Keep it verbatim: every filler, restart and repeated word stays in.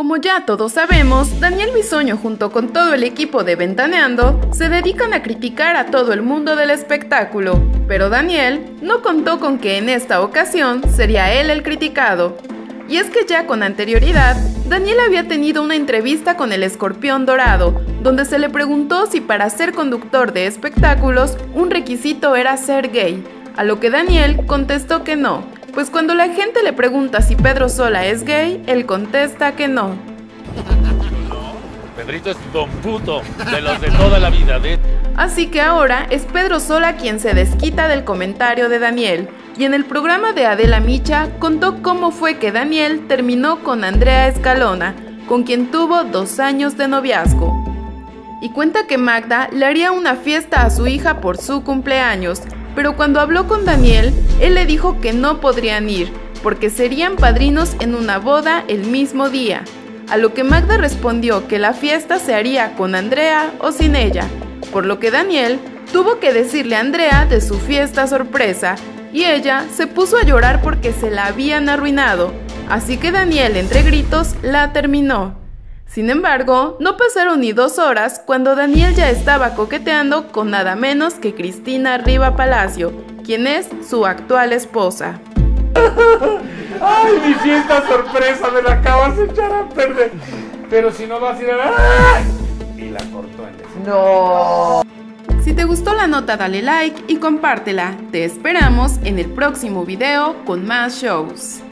Como ya todos sabemos, Daniel Bisoño junto con todo el equipo de Ventaneando se dedican a criticar a todo el mundo del espectáculo, pero Daniel no contó con que en esta ocasión sería él el criticado. Y es que ya con anterioridad, Daniel había tenido una entrevista con el Escorpión Dorado, donde se le preguntó si para ser conductor de espectáculos un requisito era ser gay, a lo que Daniel contestó que no, pues cuando la gente le pregunta si Pedro Sola es gay, él contesta que no. Pedrito es don puto, de los de toda la vida, de... Así que ahora es Pedro Sola quien se desquita del comentario de Daniel, y en el programa de Adela Micha contó cómo fue que Daniel terminó con Andrea Escalona, con quien tuvo dos años de noviazgo. Y cuenta que Magda le haría una fiesta a su hija por su cumpleaños, pero cuando habló con Daniel, él le dijo que no podrían ir, porque serían padrinos en una boda el mismo día, a lo que Magda respondió que la fiesta se haría con Andrea o sin ella, por lo que Daniel tuvo que decirle a Andrea de su fiesta sorpresa, y ella se puso a llorar porque se la habían arruinado, así que Daniel entre gritos la terminó. Sin embargo, no pasaron ni dos horas cuando Daniel ya estaba coqueteando con nada menos que Cristina Riva Palacio, quien es su actual esposa. ¡Ay, mi fiesta sorpresa! Me la acabas de echar a perder. Pero si no vas a ir a... ¡Ay! Y la cortó en ese... ¡No! Si te gustó la nota, dale like y compártela. Te esperamos en el próximo video con más shows.